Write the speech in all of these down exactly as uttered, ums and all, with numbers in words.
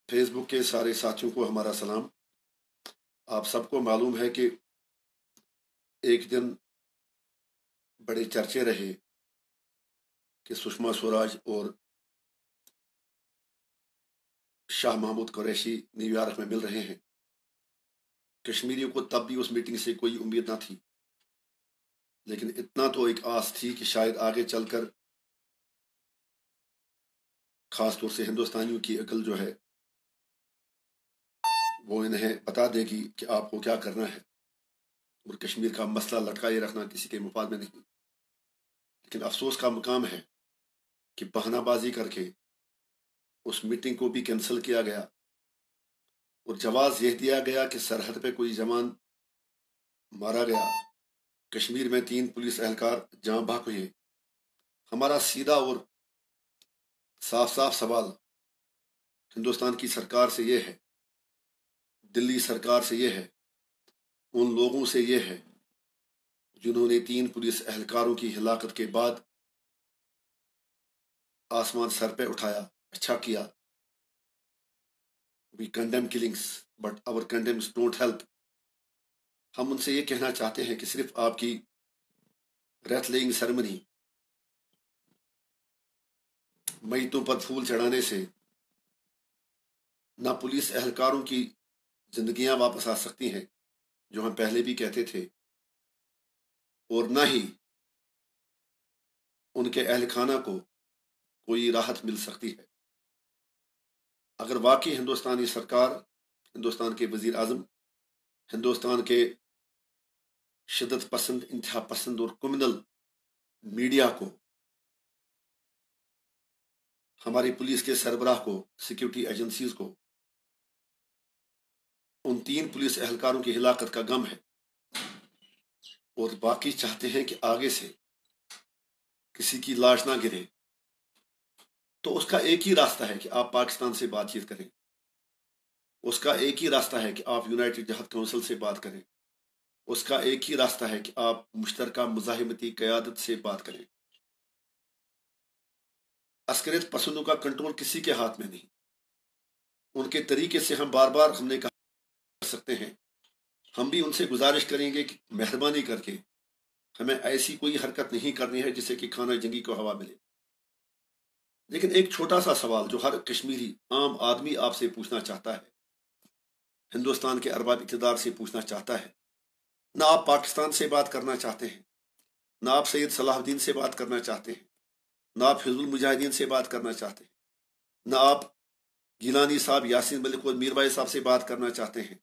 Facebook के सारे साथियों को हमारा सलाम। आप सबको मालूम है कि एक दिन बड़े चर्चे रहे कि सुषमा स्वराज और शाह महमूद कुरैशी न्यूयॉर्क में मिल रहे हैं। कश्मीरियों को तब भी उस मीटिंग से कोई उम्मीद न थी, लेकिन इतना तो एक आस थी कि शायद आगे चलकर खास तौर से हिंदुस्तानियों की अकल जो है वो इन्हें बता देगी कि आपको क्या करना है, और कश्मीर का मसला लटकाए रखना किसी के मुफाद में नहीं। लेकिन अफसोस का मुकाम है कि बहानाबाजी करके उस मीटिंग को भी कैंसिल किया गया और जवाब यह दिया गया कि सरहद पे कोई जवान मारा गया, कश्मीर में तीन पुलिस एहलकार जाँ बहक हुए। हमारा सीधा और साफ साफ सवाल हिंदुस्तान की सरकार से यह है, दिल्ली सरकार से यह है, उन लोगों से यह है जिन्होंने तीन पुलिस एहलकारों की हिलाकत के बाद आसमान सर पे उठाया, अच्छा किया। We condemn killings but our condemns don't help. हम उनसे ये कहना चाहते हैं कि सिर्फ आपकी रेथ लेइंग सेरेमनी, मैयतों पर फूल चढ़ाने से ना पुलिस एहलकारों की जिंदगियां वापस आ सकती हैं, जो हम पहले भी कहते थे, और ना ही उनके अहल खाना को कोई राहत मिल सकती है। अगर वाकई हिंदुस्तानी सरकार, हिंदुस्तान के वजीर आजम, हिंदुस्तान के शिद्दत पसंद, इंतहा पसंद और क्रिमिनल मीडिया को, हमारी पुलिस के सरबराह को, सिक्योरिटी एजेंसीज को उन तीन पुलिस एहलकारों की हिलाकत का गम है और बाकी चाहते हैं कि आगे से किसी की लाश ना गिरे, तो उसका एक ही रास्ता है कि आप पाकिस्तान से बातचीत करें। उसका एक ही रास्ता है कि आप यूनाइटेड जहाद काउंसिल से बात करें। उसका एक ही रास्ता है कि आप मुश्तरका मुजाहिमती क़यादत से बात करें। अस्करियत पसंदों का कंट्रोल किसी के हाथ में नहीं। उनके तरीके से हम बार बार हमने कहा कर सकते हैं। हम भी उनसे गुजारिश करेंगे कि मेहरबानी करके हमें ऐसी कोई हरकत नहीं करनी है जिससे कि खाना जंगी को हवा मिले। लेकिन एक छोटा सा सवाल जो हर कश्मीरी आम आदमी आपसे पूछना चाहता है, हिंदुस्तान के अरबाब इक़्तिदार से पूछना चाहता है, ना आप पाकिस्तान से बात करना चाहते हैं, ना आप सैयद सलाहुद्दीन से बात करना चाहते हैं, ना आप हिज़्बुल मुजाहिदीन से बात करना चाहते हैं, ना आप गिलानी साहब, यासीन मलिक और मीर भाई साहब से बात करना चाहते हैं।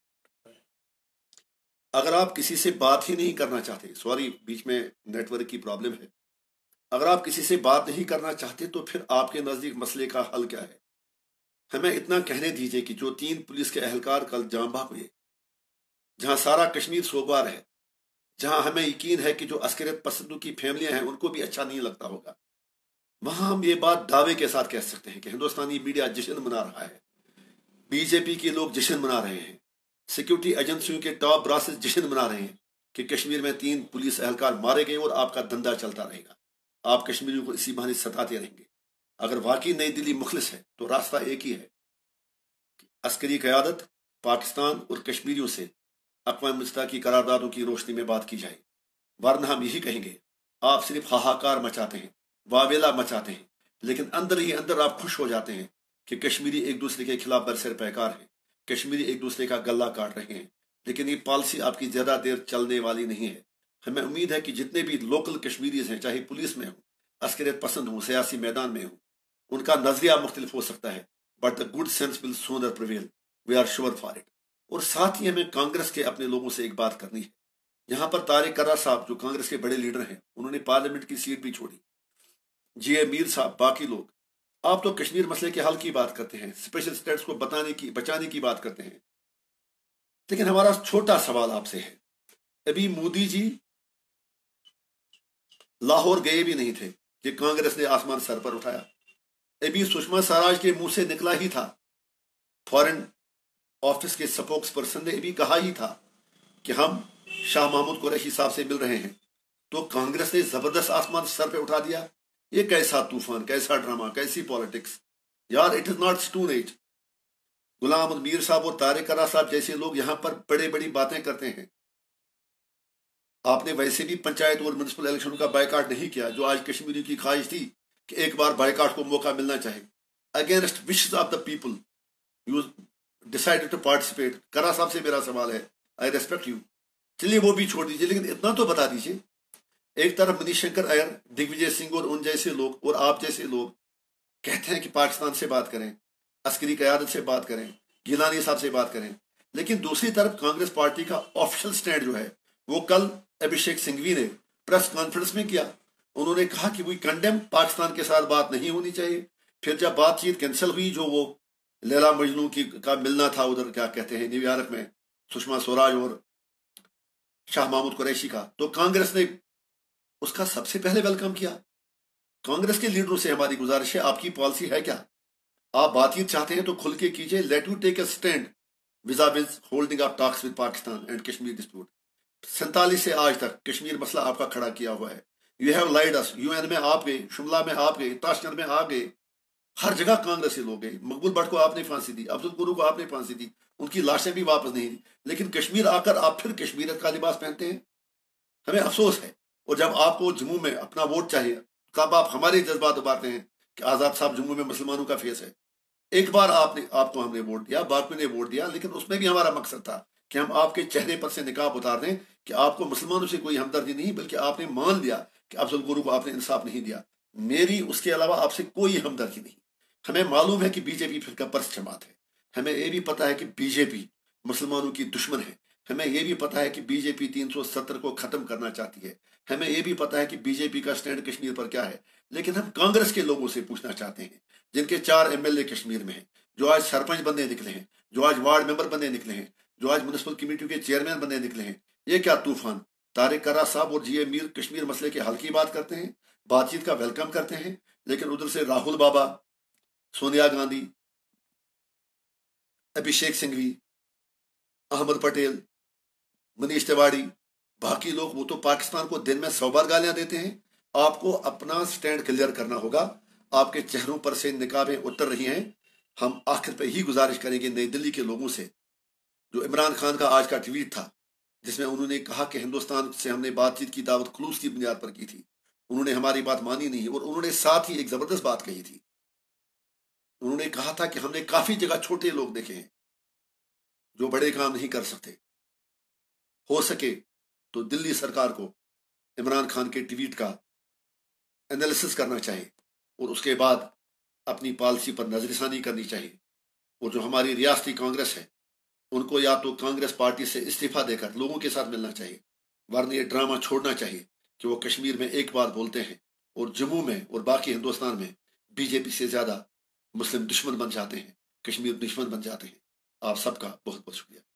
अगर आप किसी से बात ही नहीं करना चाहते, सॉरी बीच में नेटवर्क की प्रॉब्लम है, अगर आप किसी से बात नहीं करना चाहते तो फिर आपके नज़दीक मसले का हल क्या है? हमें इतना कहने दीजिए कि जो तीन पुलिस के एहलकार कल जाँ बहक हुए, जहां सारा कश्मीर सोगवार है, जहां हमें यकीन है कि जो अस्करियत पसंदों की फैमिलियां हैं उनको भी अच्छा नहीं लगता होगा, वहां हम ये बात दावे के साथ कह सकते हैं कि हिंदुस्तानी मीडिया जश्न मना रहा है, बीजेपी के लोग जश्न मना रहे हैं, सिक्योरिटी एजेंसियों के टॉप ब्रासेस जश्न मना रहे हैं कि कश्मीर में तीन पुलिस एहलकार मारे गए और आपका धंधा चलता रहेगा। आप कश्मीरियों को इसी बहाने सताते रहेंगे। अगर वाकई नई दिल्ली मुखलिस है तो रास्ता एक ही है कि अस्करी क़यादत, पाकिस्तान और कश्मीरियों से अक़वाम मुत्तहिदा की करारदादों की रोशनी में बात की जाए, वरना हम यही कहेंगे आप सिर्फ हाहाकार मचाते हैं, वावेला मचाते हैं, लेकिन अंदर ही अंदर आप खुश हो जाते हैं कि कश्मीरी एक दूसरे के खिलाफ बरसर पैकार हैं, कश्मीरी एक दूसरे का गला काट रहे हैं। लेकिन ये पॉलिसी आपकी ज़्यादा देर चलने वाली नहीं है। हमें उम्मीद है कि जितने भी लोकल कश्मीरीज हैं, चाहे पुलिस में हो, अस्करियत पसंद हो, सियासी मैदान में हो, उनका नजरिया मुख्तलिफ हो सकता है, but the good sense will sooner prevail, we are sure for it. और साथ ही हमें कांग्रेस के अपने लोगों से एक बात करनी है। यहाँ पर तारिक कर्रा साहब जो कांग्रेस के बड़े लीडर हैं, उन्होंने पार्लियामेंट की सीट भी छोड़ी। जी ए मीर साहब, बाकी लोग, आप तो कश्मीर मसले के हल की बात करते हैं, स्पेशल स्टेट्स को बताने की बचाने की बात करते हैं, लेकिन हमारा छोटा सवाल आपसे है, अभी मोदी जी लाहौर गए भी नहीं थे कि कांग्रेस ने आसमान सर पर उठाया। अभी सुषमा स्वराज के मुंह से निकला ही था, फॉरेन ऑफिस के स्पोक्स पर्सन ने भी कहा ही था कि हम शाह महमूद कुरैशी साहब से मिल रहे हैं, तो कांग्रेस ने जबरदस्त आसमान सर पे उठा दिया। ये कैसा तूफान, कैसा ड्रामा, कैसी पॉलिटिक्स यार, it is not stone age. Ghulam Mir sahab और तारिक अरा साहब जैसे लोग यहाँ पर बड़े बड़ी बातें करते हैं। आपने वैसे भी पंचायत और म्यूनिसिपल इलेक्शन का बायकॉट नहीं किया, जो आज कश्मीरी की ख्वाहिश थी कि एक बार बायकॉट को मौका मिलना चाहिए। Against wishes of the people you decided to participate. Karra sahab से मेरा सवाल है, आई रेस्पेक्ट यू, चलिए वो भी छोड़ दीजिए, लेकिन इतना तो बता दीजिए, एक तरफ मनीशंकर अय्यर, दिग्विजय सिंह और उन जैसे लोग और आप जैसे लोग कहते हैं कि पाकिस्तान से बात करें, अस्करी क़यादत से बात करें, गिलानी साहब से बात करें, लेकिन दूसरी तरफ कांग्रेस पार्टी का ऑफिशियल स्टैंड जो है वो कल अभिषेक सिंघवी ने प्रेस कॉन्फ्रेंस में किया। उन्होंने कहा कि वी कंडेम, पाकिस्तान के साथ बात नहीं होनी चाहिए। फिर जब बातचीत कैंसिल हुई, जो वो लैला मजनू की का मिलना था उधर क्या कहते हैं न्यूयॉर्क में, सुषमा स्वराज और शाह महमूद कुरैशी का, तो कांग्रेस ने उसका सबसे पहले वेलकम किया। कांग्रेस के लीडरों से हमारी गुजारिश है, आपकी पॉलिसी है क्या? आप बातचीत चाहते हैं तो खुल के कीजिए। Let you take a stand vis-a-vis holding of talks with Pakistan and Kashmir dispute. सैंतालीस से आज तक कश्मीर मसला आपका खड़ा किया हुआ है। You have lied us. UN में आप गए, शिमला में आप गए, ताशकंद में आप गए, हर जगह कांग्रेस के लोग गए। मकबूल भट्ट को आपने फांसी दी, अब्दुल गुरु को आपने फांसी दी, उनकी लाशें भी वापस नहीं दी, लेकिन कश्मीर आकर आप फिर कश्मीरियत का लिबास पहनते हैं। हमें अफसोस है। और जब आपको जम्मू में अपना वोट चाहिए तब आप हमारे जज्बात उबारते हैं कि आजाद साहब जम्मू में मुसलमानों का फेस है। एक बार आपने आपको हमने वोट दिया, बाकी ने वोट दिया, लेकिन उसमें भी हमारा मकसद था कि हम आपके चेहरे पर से निकाब उतार दें कि आपको मुसलमानों से कोई हमदर्दी नहीं, बल्कि आपने मान लिया कि अफजल गुरु को आपने इंसाफ नहीं दिया। मेरी उसके अलावा आपसे कोई हमदर्दी नहीं। हमें मालूम है कि बीजेपी फिर परस्त जमात है, हमें यह भी पता है कि बीजेपी मुसलमानों की दुश्मन है, हमें यह भी पता है कि बीजेपी तीन सौ सत्तर को खत्म करना चाहती है, हमें यह भी पता है कि बीजेपी का स्टैंड कश्मीर पर क्या है। लेकिन हम कांग्रेस के लोगों से पूछना चाहते हैं, जिनके चार एमएलए कश्मीर में हैं, जो आज सरपंच बनने निकले हैं, जो आज वार्ड मेंबर बनने निकले हैं, जो आज म्यूनिसिपल कमेटी के चेयरमैन बनने निकले हैं, ये क्या तूफान? तारिक अरा साहब और जी ए मीर कश्मीर मसले के हल की बात करते हैं, बातचीत का वेलकम करते हैं, लेकिन उधर से राहुल बाबा, सोनिया गांधी, अभिषेक सिंघवी, अहमद पटेल, मनीष तिवारी, बाकी लोग, वो तो पाकिस्तान को दिन में सौ बार गालियां देते हैं। आपको अपना स्टैंड क्लियर करना होगा। आपके चेहरों पर से निकाबें उतर रही हैं। हम आखिर पे ही गुजारिश करेंगे नई दिल्ली के लोगों से, जो इमरान खान का आज का ट्वीट था जिसमें उन्होंने कहा कि हिंदुस्तान से हमने बातचीत की दावत खुलूस की बुनियाद पर की थी, उन्होंने हमारी बात मानी नहीं, और उन्होंने साथ ही एक जबरदस्त बात कही थी। उन्होंने कहा था कि हमने काफी जगह छोटे लोग देखे हैं जो बड़े काम नहीं कर सकते। हो सके तो दिल्ली सरकार को इमरान खान के ट्वीट का एनालिसिस करना चाहिए और उसके बाद अपनी पॉलिसी पर नजरसानी करनी चाहिए। और जो हमारी रियासती कांग्रेस है, उनको या तो कांग्रेस पार्टी से इस्तीफा देकर लोगों के साथ मिलना चाहिए, वरना ये ड्रामा छोड़ना चाहिए कि वो कश्मीर में एक बात बोलते हैं और जम्मू में और बाकी हिंदुस्तान में बीजेपी से ज्यादा मुस्लिम दुश्मन बन जाते हैं, कश्मीर दुश्मन बन जाते हैं। आप सबका बहुत बहुत शुक्रिया।